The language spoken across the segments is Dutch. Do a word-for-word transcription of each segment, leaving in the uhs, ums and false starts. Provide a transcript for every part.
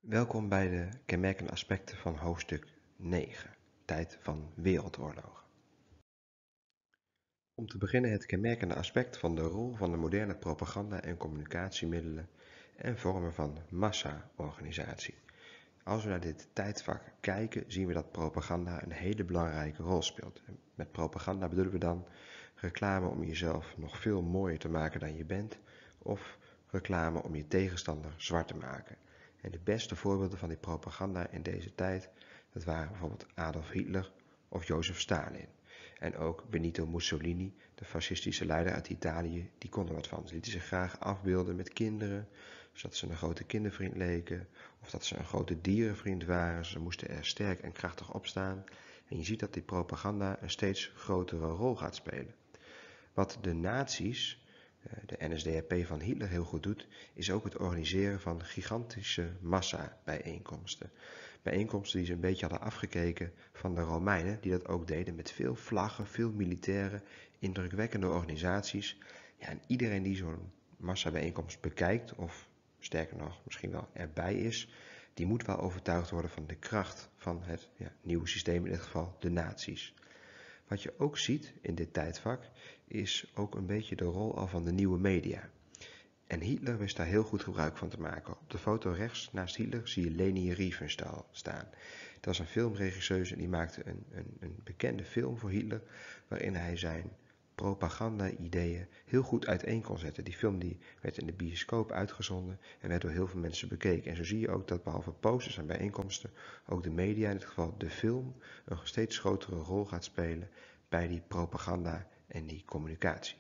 Welkom bij de kenmerkende aspecten van hoofdstuk negen, tijd van wereldoorlogen. Om te beginnen het kenmerkende aspect van de rol van de moderne propaganda- en communicatiemiddelen en vormen van massa-organisatie. Als we naar dit tijdvak kijken, zien we dat propaganda een hele belangrijke rol speelt. Met propaganda bedoelen we dan reclame om jezelf nog veel mooier te maken dan je bent, of reclame om je tegenstander zwart te maken. En de beste voorbeelden van die propaganda in deze tijd, dat waren bijvoorbeeld Adolf Hitler of Jozef Stalin. En ook Benito Mussolini, de fascistische leider uit Italië, die kon er wat van. Ze lieten zich graag afbeelden met kinderen, zodat ze een grote kindervriend leken, of dat ze een grote dierenvriend waren. Ze moesten er sterk en krachtig op staan. En je ziet dat die propaganda een steeds grotere rol gaat spelen. Wat de nazi's, de N S D A P van Hitler, heel goed doet, is ook het organiseren van gigantische massa-bijeenkomsten. Bijeenkomsten die ze een beetje hadden afgekeken van de Romeinen, die dat ook deden met veel vlaggen, veel militairen, indrukwekkende organisaties. Ja, en iedereen die zo'n massa-bijeenkomst bekijkt, of sterker nog, misschien wel erbij is, die moet wel overtuigd worden van de kracht van het ja, nieuwe systeem, in dit geval de nazi's. Wat je ook ziet in dit tijdvak is ook een beetje de rol al van de nieuwe media. En Hitler wist daar heel goed gebruik van te maken. Op de foto rechts naast Hitler zie je Leni Riefenstahl staan. Dat was een filmregisseuse en die maakte een, een, een bekende film voor Hitler, waarin hij zijn propaganda-ideeën heel goed uiteen kon zetten. Die film die werd in de bioscoop uitgezonden en werd door heel veel mensen bekeken. En zo zie je ook dat behalve posters en bijeenkomsten, ook de media, in dit geval de film, een steeds grotere rol gaat spelen bij die propaganda en die communicatie.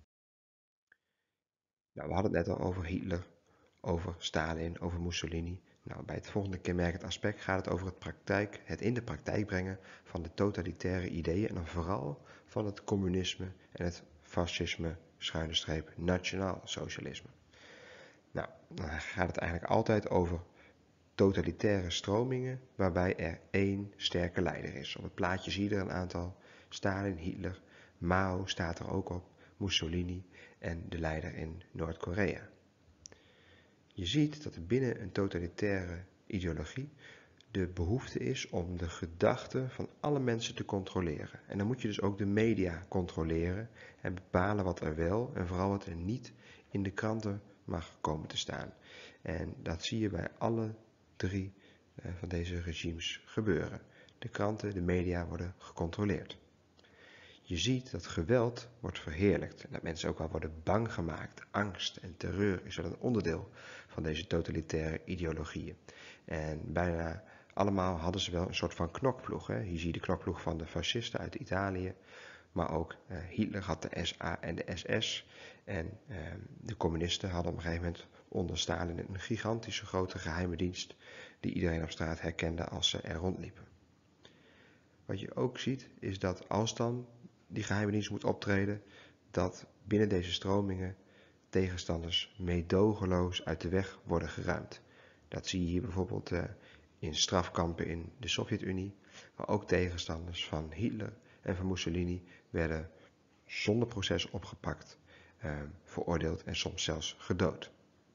Nou, we hadden het net al over Hitler, over Stalin, over Mussolini. Nou, bij het volgende kenmerkend aspect gaat het over het, praktijk, het in de praktijk brengen van de totalitaire ideeën en dan vooral van het communisme en het fascisme, schuine streep, nationaal socialisme. Nou, dan gaat het eigenlijk altijd over totalitaire stromingen waarbij er één sterke leider is. Op het plaatje zie je er een aantal: Stalin, Hitler, Mao staat er ook op, Mussolini en de leider in Noord-Korea. Je ziet dat er binnen een totalitaire ideologie de behoefte is om de gedachten van alle mensen te controleren. En dan moet je dus ook de media controleren en bepalen wat er wel en vooral wat er niet in de kranten mag komen te staan. En dat zie je bij alle drie van deze regimes gebeuren. De kranten, de media worden gecontroleerd. Je ziet dat geweld wordt verheerlijkt en dat mensen ook wel worden bang gemaakt. Angst en terreur is wel een onderdeel van deze totalitaire ideologieën. En bijna allemaal hadden ze wel een soort van knokploeg. Hè? Hier zie je de knokploeg van de fascisten uit Italië. Maar ook eh, Hitler had de S A en de S S. En eh, de communisten hadden op een gegeven moment onder Stalin een gigantische grote geheime dienst die iedereen op straat herkende als ze er rondliepen. Wat je ook ziet is dat als dan die geheime dienst moet optreden, dat binnen deze stromingen tegenstanders meedogenloos uit de weg worden geruimd. Dat zie je hier bijvoorbeeld uh, in strafkampen in de Sovjet-Unie, waar ook tegenstanders van Hitler en van Mussolini werden zonder proces opgepakt, uh, veroordeeld en soms zelfs gedood.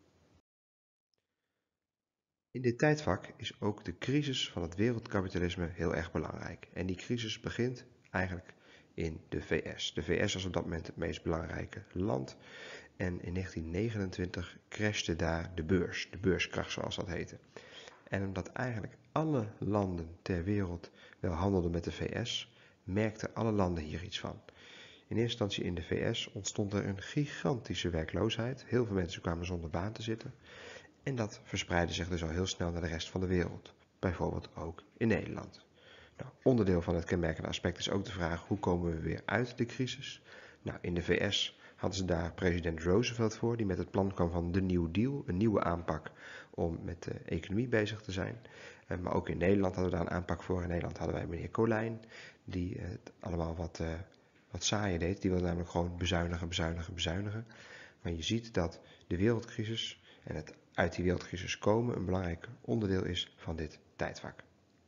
In dit tijdvak is ook de crisis van het wereldkapitalisme heel erg belangrijk. En die crisis begint eigenlijk in de V S. De V S was op dat moment het meest belangrijke land. En in negentien negenentwintig crashte daar de beurs, de beurskracht zoals dat heette. En omdat eigenlijk alle landen ter wereld wel handelden met de V S, merkten alle landen hier iets van. In eerste instantie in de V S ontstond er een gigantische werkloosheid. Heel veel mensen kwamen zonder baan te zitten. En dat verspreidde zich dus al heel snel naar de rest van de wereld. Bijvoorbeeld ook in Nederland. Nou, onderdeel van het kenmerkende aspect is ook de vraag: hoe komen we weer uit de crisis? Nou, in de V S hadden ze daar president Roosevelt voor, die met het plan kwam van de New Deal, een nieuwe aanpak om met de economie bezig te zijn. Maar ook in Nederland hadden we daar een aanpak voor. In Nederland hadden wij meneer Colijn, die het allemaal wat, uh, wat saaier deed. Die wilde namelijk gewoon bezuinigen, bezuinigen, bezuinigen. Maar je ziet dat de wereldcrisis en het uit die wereldcrisis komen een belangrijk onderdeel is van dit tijdvak.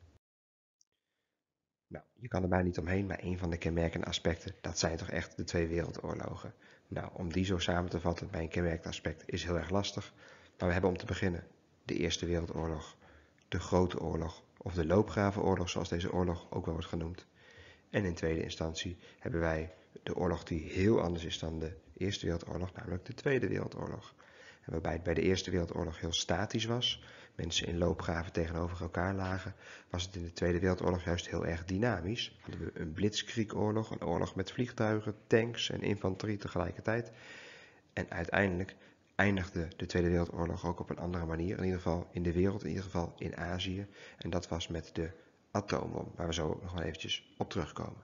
Nou, je kan er bijna niet omheen, maar een van de kenmerkende aspecten, dat zijn toch echt de twee wereldoorlogen. Nou, om die zo samen te vatten bij een kenmerkend aspect is heel erg lastig. Maar we hebben om te beginnen de Eerste Wereldoorlog de Grote Oorlog of de Loopgravenoorlog, zoals deze oorlog ook wel wordt genoemd. En in tweede instantie hebben wij de oorlog die heel anders is dan de Eerste Wereldoorlog, namelijk de Tweede Wereldoorlog. En waarbij het bij de Eerste Wereldoorlog heel statisch was, mensen in loopgraven tegenover elkaar lagen, was het in de Tweede Wereldoorlog juist heel erg dynamisch. Hadden we een blitzkriegoorlog, een oorlog met vliegtuigen, tanks en infanterie tegelijkertijd. En uiteindelijk eindigde de Tweede Wereldoorlog ook op een andere manier, in ieder geval in de wereld, in ieder geval in Azië. En dat was met de atoombom, waar we zo nog wel eventjes op terugkomen.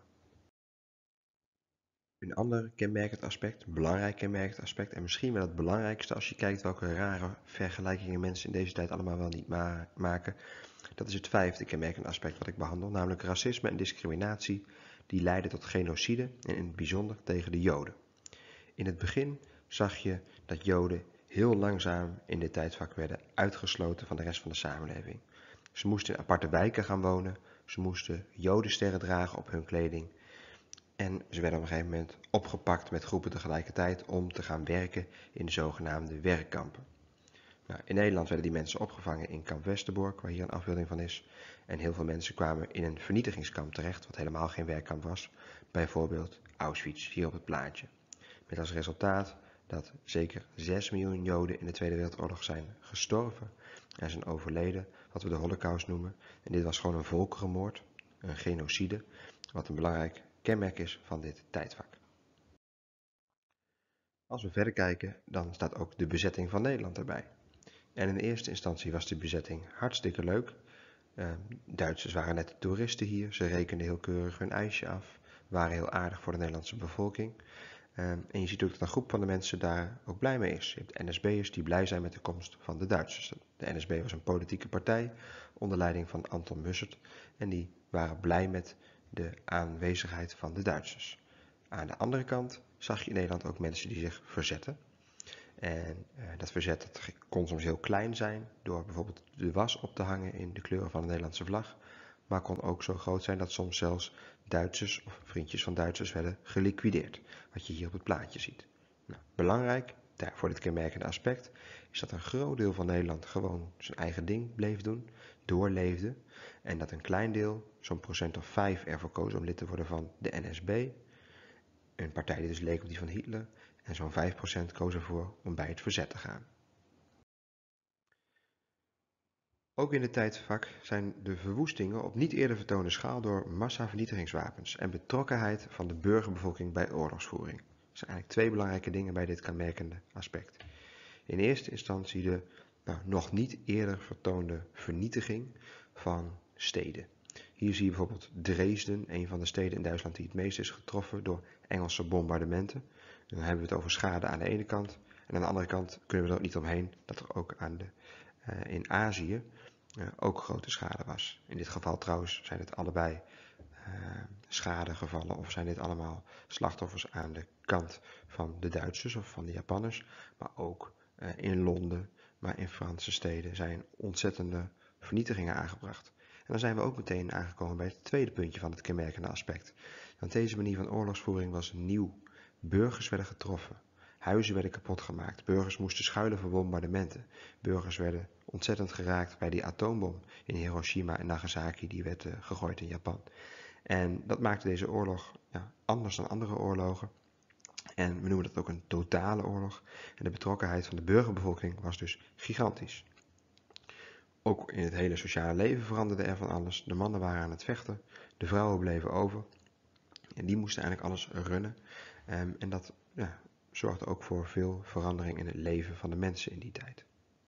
Een ander kenmerkend aspect, een belangrijk kenmerkend aspect, en misschien wel het belangrijkste als je kijkt welke rare vergelijkingen mensen in deze tijd allemaal wel niet ma maken, dat is het vijfde kenmerkend aspect wat ik behandel, namelijk racisme en discriminatie die leiden tot genocide en in het bijzonder tegen de Joden. In het begin zag je dat Joden heel langzaam in dit tijdvak werden uitgesloten van de rest van de samenleving. Ze moesten in aparte wijken gaan wonen, ze moesten Jodensterren dragen op hun kleding en ze werden op een gegeven moment opgepakt met groepen tegelijkertijd om te gaan werken in de zogenaamde werkkampen. Nou, in Nederland werden die mensen opgevangen in kamp Westerbork, waar hier een afbeelding van is. En heel veel mensen kwamen in een vernietigingskamp terecht, wat helemaal geen werkkamp was. Bijvoorbeeld Auschwitz, hier op het plaatje. Met als resultaat dat zeker zes miljoen Joden in de Tweede Wereldoorlog zijn gestorven en zijn overleden, wat we de Holocaust noemen. En dit was gewoon een volkerenmoord, een genocide, wat een belangrijk kenmerk is van dit tijdvak. Als we verder kijken, dan staat ook de bezetting van Nederland erbij. En in eerste instantie was de bezetting hartstikke leuk. Uh, Duitsers waren net toeristen hier, ze rekenden heel keurig hun ijsje af, waren heel aardig voor de Nederlandse bevolking. Uh, en je ziet ook dat een groep van de mensen daar ook blij mee is. Je hebt N S B'ers die blij zijn met de komst van de Duitsers. De N S B was een politieke partij onder leiding van Anton Mussert en die waren blij met de aanwezigheid van de Duitsers. Aan de andere kant zag je in Nederland ook mensen die zich verzetten. En uh, dat verzet dat kon soms heel klein zijn door bijvoorbeeld de was op te hangen in de kleuren van de Nederlandse vlag. Maar kon ook zo groot zijn dat soms zelfs Duitsers of vriendjes van Duitsers werden geliquideerd. Wat je hier op het plaatje ziet. Nou, belangrijk voor dit kenmerkende aspect is dat een groot deel van Nederland gewoon zijn eigen ding bleef doen, doorleefde. En dat een klein deel, zo'n procent of vijf, ervoor koos om lid te worden van de N S B. Een partij die dus leek op die van Hitler. En zo'n vijf procent koos ervoor om bij het verzet te gaan. Ook in dit tijdvak zijn de verwoestingen op niet eerder vertoonde schaal door massavernietigingswapens en betrokkenheid van de burgerbevolking bij oorlogsvoering. Dat zijn eigenlijk twee belangrijke dingen bij dit kenmerkende aspect. In eerste instantie de nou, nog niet eerder vertoonde vernietiging van steden. Hier zie je bijvoorbeeld Dresden, een van de steden in Duitsland die het meest is getroffen door Engelse bombardementen. Dan hebben we het over schade aan de ene kant. En aan de andere kant kunnen we er ook niet omheen dat er ook aan de, uh, in Azië uh, ook grote schade was. In dit geval trouwens zijn het allebei uh, schadegevallen of zijn dit allemaal slachtoffers aan de kant van de Duitsers of van de Japanners. Maar ook uh, in Londen, maar in Franse steden zijn ontzettende vernietigingen aangebracht. En dan zijn we ook meteen aangekomen bij het tweede puntje van het kenmerkende aspect. Want deze manier van oorlogsvoering was nieuw. Burgers werden getroffen, huizen werden kapot gemaakt, burgers moesten schuilen voor bombardementen, burgers werden ontzettend geraakt bij die atoombom in Hiroshima en Nagasaki die werd uh, gegooid in Japan. En dat maakte deze oorlog ja, anders dan andere oorlogen. En we noemen dat ook een totale oorlog. En de betrokkenheid van de burgerbevolking was dus gigantisch. Ook in het hele sociale leven veranderde er van alles. De mannen waren aan het vechten, de vrouwen bleven over. En die moesten eigenlijk alles runnen. Um, en dat ja, zorgde ook voor veel verandering in het leven van de mensen in die tijd.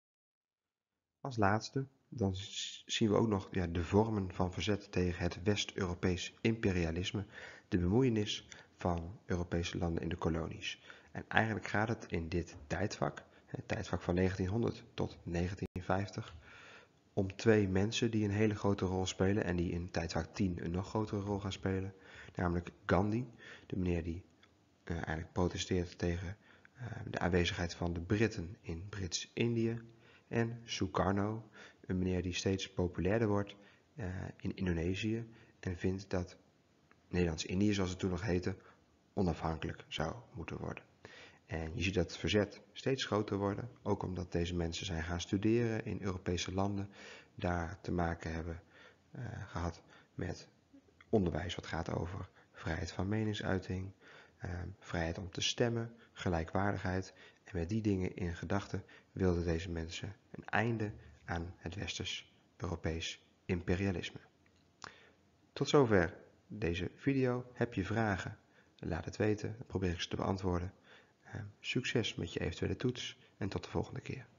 Als laatste, dan zien we ook nog ja, de vormen van verzet tegen het West-Europees imperialisme, de bemoeienis van Europese landen in de kolonies. En eigenlijk gaat het in dit tijdvak, het tijdvak van negentienhonderd tot negentien vijftig, om twee mensen die een hele grote rol spelen en die in tijdvak tien een nog grotere rol gaan spelen. Namelijk Gandhi, de meneer die uh, eigenlijk protesteert tegen uh, de aanwezigheid van de Britten in Brits-Indië. En Sukarno, een meneer die steeds populairder wordt uh, in Indonesië en vindt dat Nederlands-Indië, zoals het toen nog heette, onafhankelijk zou moeten worden. En je ziet dat het verzet steeds groter worden, ook omdat deze mensen zijn gaan studeren in Europese landen, daar te maken hebben uh, gehad met onderwijs wat gaat over vrijheid van meningsuiting, uh, vrijheid om te stemmen, gelijkwaardigheid. En met die dingen in gedachten wilden deze mensen een einde aan het westers-Europees imperialisme. Tot zover deze video. Heb je vragen? Laat het weten, dan probeer ik ze te beantwoorden. Uh, succes met je eventuele toets en tot de volgende keer.